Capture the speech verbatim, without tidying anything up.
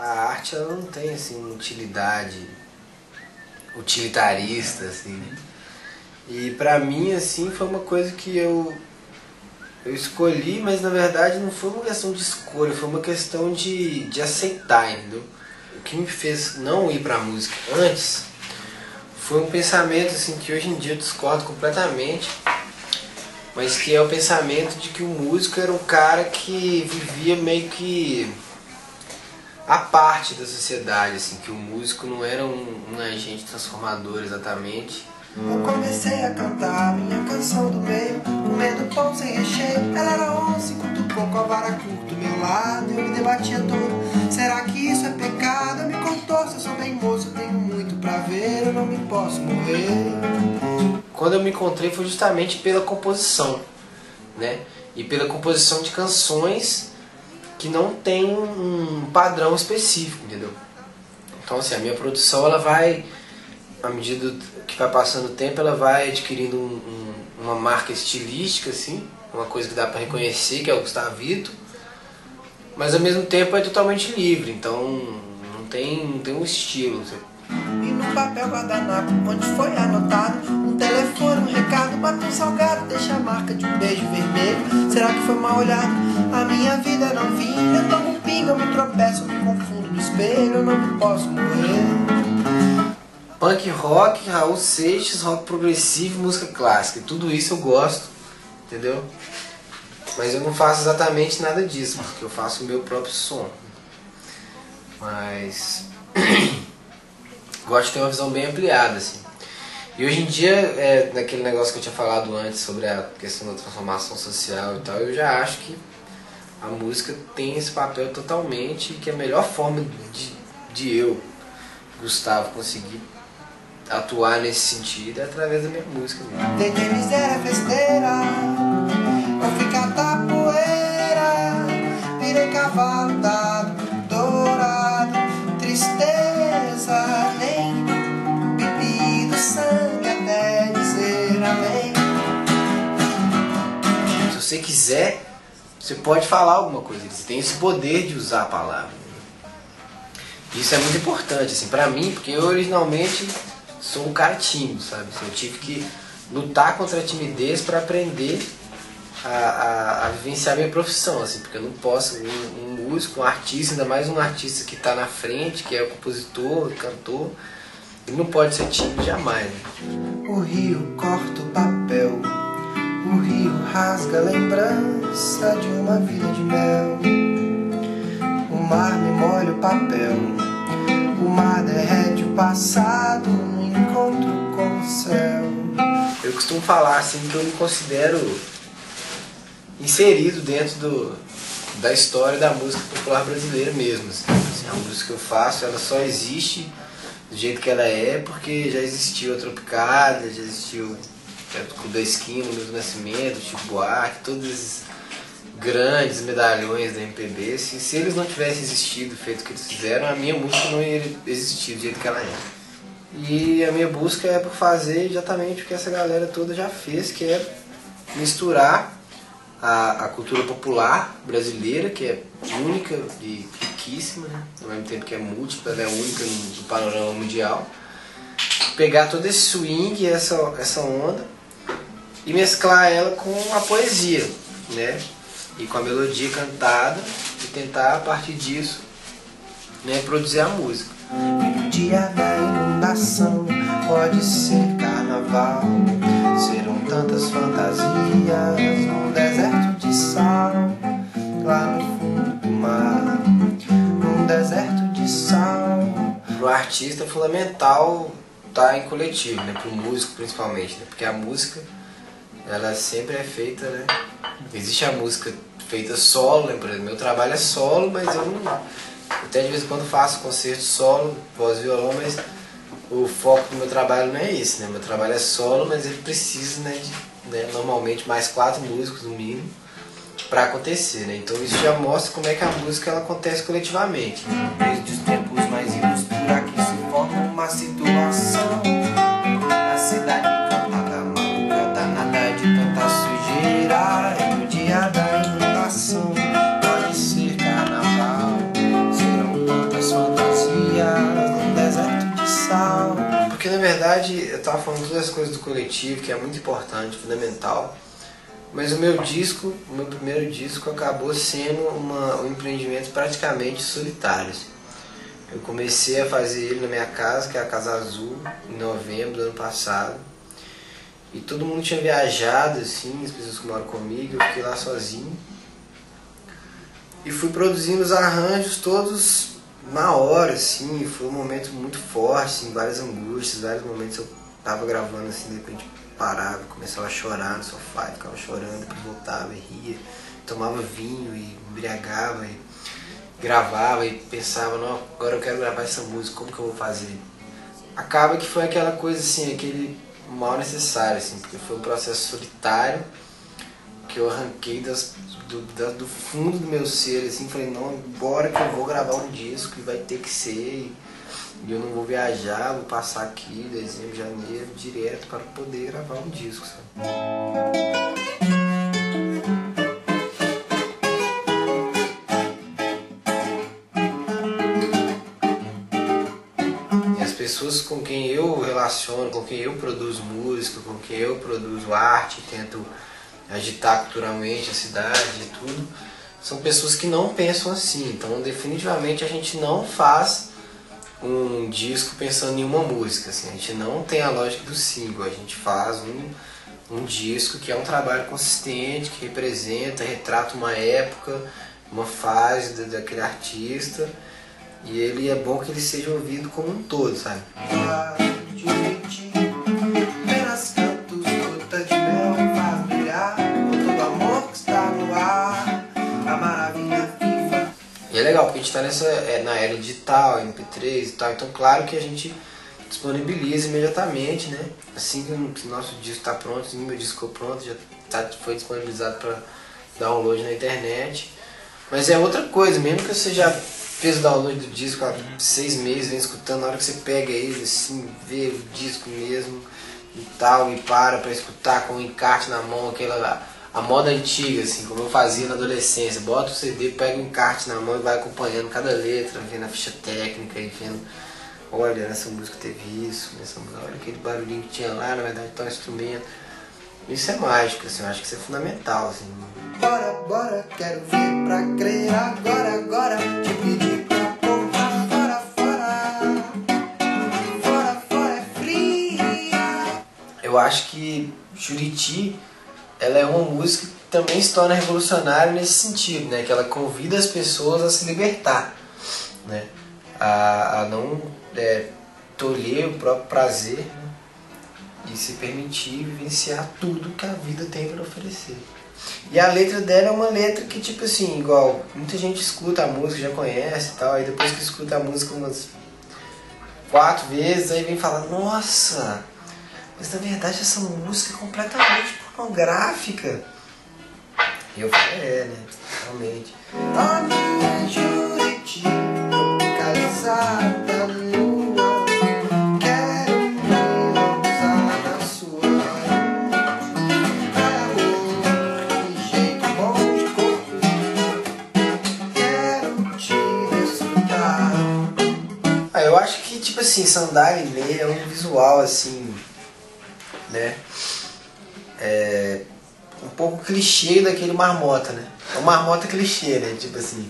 a arte ela não tem assim utilidade utilitarista assim, né? E pra mim assim foi uma coisa que eu eu escolhi, mas na verdade não foi uma questão de escolha, foi uma questão de, de aceitar, entendeu? O que me fez não ir pra música antes foi um pensamento assim que hoje em dia eu discordo completamente, mas que é o pensamento de que o músico era um cara que vivia meio que a parte da sociedade, assim, que o músico não era um, um agente transformador exatamente. Eu comecei a cantar minha canção do meio, comendo pão sem recheio. Ela era onze, cutucou com a vara curta do meu lado e eu me debatia todo. Será que isso é pecado? Eu me contorço, eu sou bem moço, eu tenho muito pra ver, eu não me posso morrer. Quando eu me encontrei foi justamente pela composição, né? E pela composição de canções que não tem um padrão específico, entendeu? Então assim, a minha produção ela vai, à medida que vai passando o tempo, ela vai adquirindo um, um, uma marca estilística, assim, uma coisa que dá para reconhecer, que é o Gustavito, mas ao mesmo tempo é totalmente livre, então não tem, não tem um estilo. E no papel guardanapo, onde foi anotado um telefone, um recado, bate um salgado, deixa a marca de um beijo vermelho. Será que foi mal olhado? A minha vida não vinha, eu tomo um pingo, eu me tropeço, eu me confundo no espelho, eu não me posso morrer. Punk rock, Raul Seixas, rock progressivo, música clássica, e tudo isso eu gosto, entendeu? Mas eu não faço exatamente nada disso, porque eu faço o meu próprio som. Mas gosto de ter uma visão bem ampliada, assim. E hoje em dia, é, naquele negócio que eu tinha falado antes sobre a questão da transformação social e tal, eu já acho que a música tem esse papel totalmente, que é a melhor forma de, de eu, Gustavo, conseguir atuar nesse sentido é através da minha música mesmo. Deitei miséria festeira, pra ficar da poeira, virei cavalo dado, dourado, tristeza, nem bebi do sangue até dizer amém. Se você quiser, você pode falar alguma coisa, você tem esse poder de usar a palavra. Isso é muito importante, assim, pra mim, porque eu originalmente sou um cara tímido, sabe? Eu tive que lutar contra a timidez para aprender a, a, a vivenciar minha profissão, assim, porque eu não posso, um, um músico, um artista, ainda mais um artista que está na frente, que é o compositor, o cantor, ele não pode ser tímido jamais, né? O rio corta o papel, o rio rasga a lembrança de uma vida de mel. O mar me molha o papel, o mar derrete o passado no encontro com o céu. Eu costumo falar assim que eu me considero inserido dentro do, da história da música popular brasileira mesmo. Assim. Assim, a música que eu faço, ela só existe do jeito que ela é porque já existiu a Tropicália, já existiu o Clube da Esquina, o Milton Nascimento, o Chico Buarque, todos esses grandes medalhões da M P B. Se, se eles não tivessem existido, feito o que eles fizeram, a minha música não ia existir do jeito que ela é. E a minha busca é por fazer exatamente o que essa galera toda já fez, que é misturar a, a cultura popular brasileira, que é única e riquíssima, né? Ao mesmo tempo que é múltipla, ela é única no, no panorama mundial. Pegar todo esse swing, essa, essa onda, e mesclar ela com a poesia, né? E com a melodia cantada, e tentar a partir disso, né, produzir a música. No dia da inundação pode ser carnaval, serão tantas fantasias num deserto de sal, lá no fundo do mar, num deserto de sal. Pro artista é fundamental estar em coletivo, né? Pro músico principalmente, né? Porque a música, ela sempre é feita, né? Existe a música feita solo, né? Por exemplo, meu trabalho é solo, mas eu não... Até de vez em quando faço concerto solo, voz e violão, mas o foco do meu trabalho não é esse, né? Meu trabalho é solo, mas ele precisa, né, de, né, normalmente mais quatro músicos no mínimo para acontecer, né? Então isso já mostra como é que a música ela acontece coletivamente. Desde os tempos mais idos por aqui se forma uma situação. A cidade cantada, maluca, danada de tanta sujeira. É no dia da inundação, pode ser carnaval, serão tantas verdade, eu tava falando todas as coisas do coletivo, que é muito importante, fundamental. Mas o meu disco, o meu primeiro disco acabou sendo uma, um empreendimento praticamente solitário. Eu comecei a fazer ele na minha casa, que é a Casa Azul, em novembro do ano passado. E todo mundo tinha viajado, assim, as pessoas que moram comigo, eu fiquei lá sozinho. E fui produzindo os arranjos todos na hora, assim, foi um momento muito forte, assim, várias angústias, vários momentos eu tava gravando, assim, de repente parava, começava a chorar no sofá, e ficava chorando, depois voltava e ria, tomava vinho e embriagava e gravava e pensava, não, agora eu quero gravar essa música, como que eu vou fazer? Acaba que foi aquela coisa assim, aquele mal necessário, assim, porque foi um processo solitário que eu arranquei das, do, da, do fundo do meu ser, assim, falei, não, bora que eu vou gravar um disco e vai ter que ser. E eu não vou viajar, vou passar aqui, dezembro, janeiro, direto para poder gravar um disco, sabe? E as pessoas com quem eu relaciono, com quem eu produzo música, com quem eu produzo arte, tento agitar culturalmente a cidade e tudo, são pessoas que não pensam assim. Então, definitivamente, a gente não faz um disco pensando em uma música, assim. A gente não tem a lógica do single, a gente faz um, um disco que é um trabalho consistente, que representa, retrata uma época, uma fase da, daquele artista, e ele é bom que ele seja ouvido como um todo, sabe? E é legal, porque a gente está nessa, é, na era digital, M P três e tal, então claro que a gente disponibiliza imediatamente, né? Assim que o nosso disco está pronto, assim que o meu disco ficou pronto, já tá, foi disponibilizado para download na internet. Mas é outra coisa, mesmo que você já fez o download do disco há seis meses, vem escutando, na hora que você pega ele, assim, vê o disco mesmo e tal, e para para escutar com o encarte na mão, aquela... A moda antiga, assim, como eu fazia na adolescência, bota o C D, pega o encarte na mão e vai acompanhando cada letra, vendo a ficha técnica e vendo, olha, nessa música teve isso, nessa música, olha aquele barulhinho que tinha lá, na verdade tá um instrumento. Isso é mágico, assim, eu acho que isso é fundamental, assim. Bora, bora, quero ver pra crer agora, agora, te pedir pra pôr pra fora, fora, fora, fora é fria. Eu acho que Juriti, ela é uma música que também se torna revolucionária nesse sentido, né? Que ela convida as pessoas a se libertar, né? A, a não é, tolher o próprio prazer, né? E se permitir vivenciar tudo que a vida tem para oferecer. E a letra dela é uma letra que, tipo assim, igual, muita gente escuta a música, já conhece e tal, aí depois que escuta a música umas quatro vezes, aí vem falar, nossa, mas na verdade essa música é completamente pornográfica. E eu falei, é, né? Realmente. A minha Juriti, localizada na lua, quero me lançar na sua. Amor, que jeito bom de corpo, quero te desfrutar. Ah, eu acho que, tipo assim, sandália e meia é um visual, assim, né? É um pouco clichê daquele marmota, né? É um marmota clichê, né? Tipo assim.